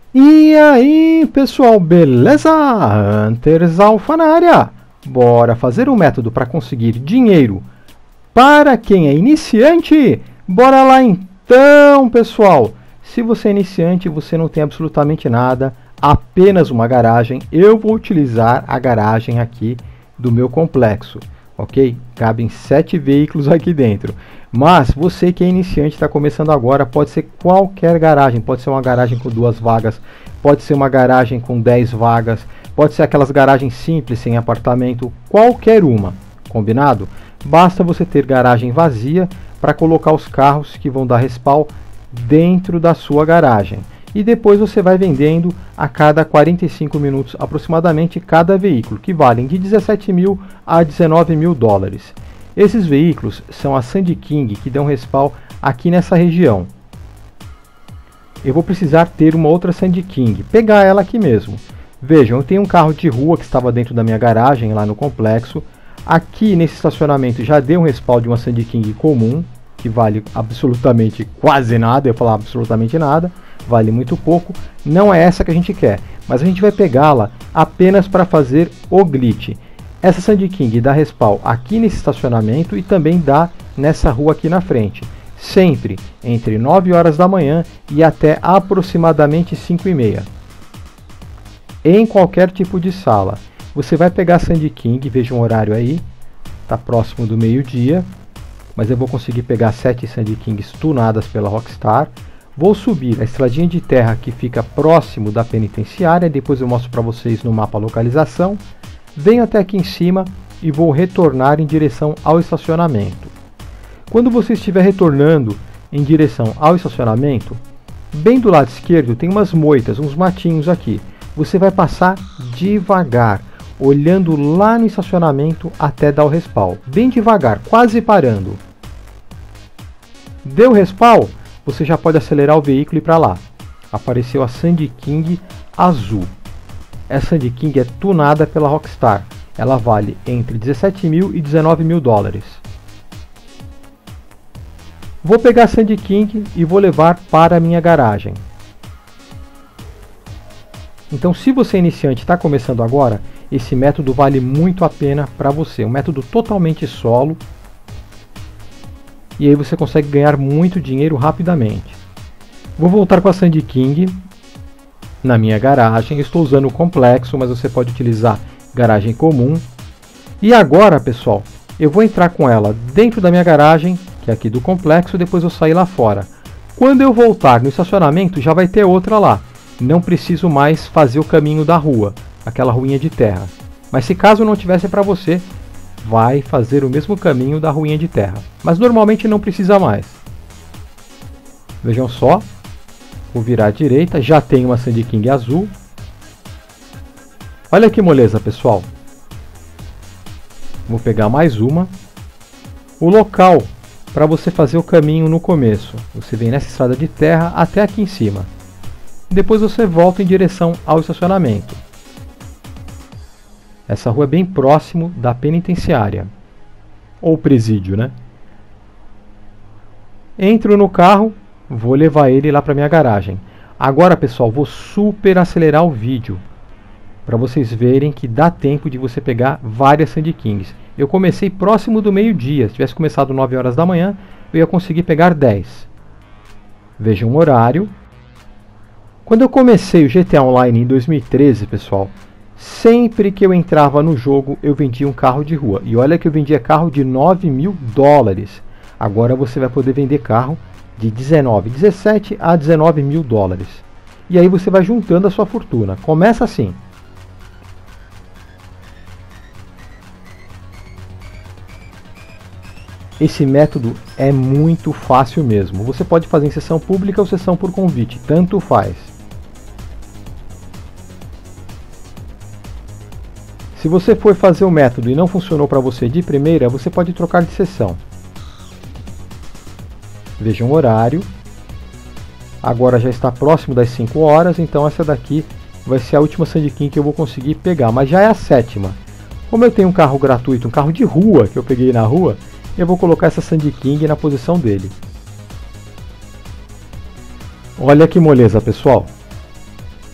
E aí, pessoal, beleza? Hunters Alpha na área! Bora fazer um método para conseguir dinheiro para quem é iniciante? Bora lá então, pessoal! Se você é iniciante, você não tem absolutamente nada, apenas uma garagem. Eu vou utilizar a garagem aqui do meu complexo, ok? Cabem 7 veículos aqui dentro. Mas você que é iniciante, está começando agora, pode ser qualquer garagem. Pode ser uma garagem com 2 vagas, pode ser uma garagem com 10 vagas, pode ser aquelas garagens simples, sem apartamento, qualquer uma, combinado? Basta você ter garagem vazia para colocar os carros que vão dar respawn dentro da sua garagem. E depois você vai vendendo a cada 45 minutos aproximadamente cada veículo, que valem de 17 mil a 19 mil dólares. Esses veículos são a Sandy King, que dão respawn aqui nessa região. Eu vou precisar ter uma outra Sandy King, pegar ela aqui mesmo. Vejam, eu tenho um carro de rua que estava dentro da minha garagem lá no complexo. Aqui nesse estacionamento já deu um respawn de uma Sandy King comum, que vale absolutamente quase nada. Eu falar absolutamente nada, vale muito pouco. Não é essa que a gente quer, mas a gente vai pegá-la apenas para fazer o glitch. Essa Sandy King dá respawn aqui nesse estacionamento e também dá nessa rua aqui na frente. Sempre entre 9 horas da manhã e até aproximadamente 5h30. Em qualquer tipo de sala. Você vai pegar a Sandy King, veja um horário aí. Está próximo do meio-dia. Mas eu vou conseguir pegar 7 Sandy Kings tunadas pela Rockstar. Vou subir a estradinha de terra que fica próximo da penitenciária. Depois eu mostro para vocês no mapa a localização. Venho até aqui em cima e vou retornar em direção ao estacionamento. Quando você estiver retornando em direção ao estacionamento, bem do lado esquerdo tem umas moitas, uns matinhos aqui. Você vai passar devagar, olhando lá no estacionamento até dar o respawn. Bem devagar, quase parando. Deu respawn, você já pode acelerar o veículo e ir para lá. Apareceu a Sandy King azul. Essa Sandy King é tunada pela Rockstar. Ela vale entre 17 mil e 19 mil dólares. Vou pegar a Sandy King e vou levar para a minha garagem. Então, se você é iniciante e está começando agora, esse método vale muito a pena para você. Um método totalmente solo. E aí você consegue ganhar muito dinheiro rapidamente. Vou voltar com a Sandy King na minha garagem. Estou usando o complexo, mas você pode utilizar garagem comum. E agora, pessoal, eu vou entrar com ela dentro da minha garagem, que é aqui do complexo, depois eu sair lá fora. Quando eu voltar no estacionamento, já vai ter outra lá. Não preciso mais fazer o caminho da rua, aquela ruinha de terra. Mas se caso não tivesse para você, vai fazer o mesmo caminho da ruinha de terra. Mas normalmente não precisa mais. Vejam só. Vou virar à direita, já tem uma Sandy King azul. Olha que moleza, pessoal. Vou pegar mais uma. O local para você fazer o caminho no começo. Você vem nessa estrada de terra até aqui em cima. Depois você volta em direção ao estacionamento. Essa rua é bem próximo da penitenciária. Ou presídio, né? Entro no carro. Vou levar ele lá para minha garagem. Agora, pessoal, vou super acelerar o vídeo para vocês verem que dá tempo de você pegar várias Sandy Kings. Eu comecei próximo do meio-dia. Se tivesse começado 9 horas da manhã, eu ia conseguir pegar 10. Vejam o horário. Quando eu comecei o GTA Online em 2013, pessoal, sempre que eu entrava no jogo, eu vendia um carro de rua. E olha que eu vendia carro de 9 mil dólares. Agora você vai poder vender carro de 17 a 19 mil dólares. E aí você vai juntando a sua fortuna. Começa assim. Esse método é muito fácil mesmo. Você pode fazer em sessão pública ou sessão por convite. Tanto faz. Se você for fazer o método e não funcionou para você de primeira, você pode trocar de sessão. Vejam o horário. Agora já está próximo das 5 horas, então essa daqui vai ser a última Sandy King que eu vou conseguir pegar, mas já é a 7ª. Como eu tenho um carro gratuito, um carro de rua que eu peguei na rua, eu vou colocar essa Sandy King na posição dele. Olha que moleza, pessoal.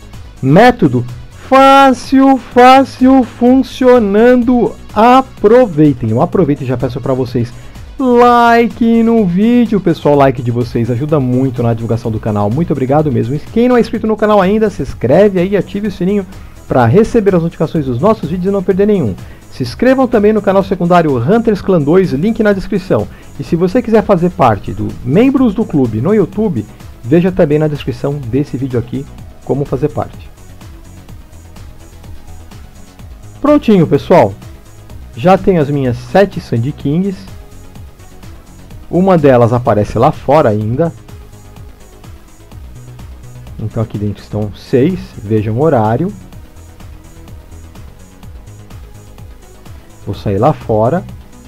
Método fácil, funcionando. Aproveitem, e já peço para vocês like no vídeo, pessoal. Like de vocês ajuda muito na divulgação do canal. Muito obrigado mesmo. E quem não é inscrito no canal ainda, se inscreve aí e ative o sininho para receber as notificações dos nossos vídeos e não perder nenhum. Se inscrevam também no canal secundário Hunters Clan 2, link na descrição. E se você quiser fazer parte do membros do clube no YouTube, veja também na descrição desse vídeo aqui como fazer parte. Prontinho, pessoal. Já tenho as minhas 7 Sand Kings. Uma delas aparece lá fora ainda. Então aqui dentro estão 6. Vejam o horário. Vou sair lá fora.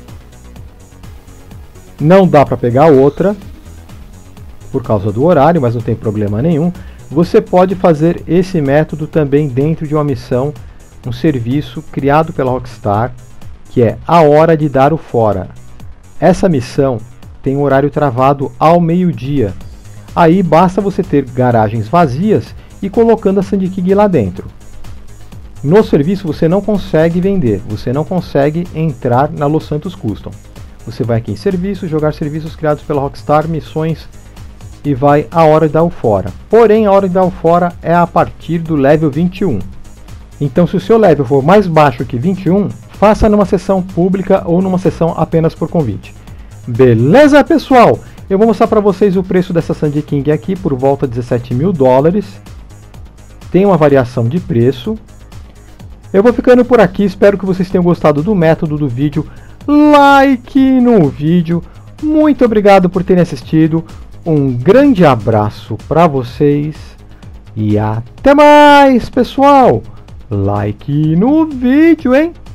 Não dá para pegar outra por causa do horário, mas não tem problema nenhum. Você pode fazer esse método também dentro de uma missão, um serviço criado pela Rockstar, que é a hora de dar o fora. Essa missão tem um horário travado ao meio-dia. Aí basta você ter garagens vazias e colocando a Sand King lá dentro. No serviço você não consegue vender, você não consegue entrar na Los Santos Custom. Você vai aqui em serviços, jogar serviços criados pela Rockstar, missões e vai a hora de dar o fora. Porém, a hora de dar o fora é a partir do level 21. Então, se o seu level for mais baixo que 21, faça numa sessão pública ou numa sessão apenas por convite. Beleza, pessoal? Eu vou mostrar para vocês o preço dessa Sand King aqui por volta de 17 mil dólares. Tem uma variação de preço. Eu vou ficando por aqui, espero que vocês tenham gostado do método do vídeo. Like no vídeo. Muito obrigado por terem assistido. Um grande abraço para vocês e até mais, pessoal. Like no vídeo, hein?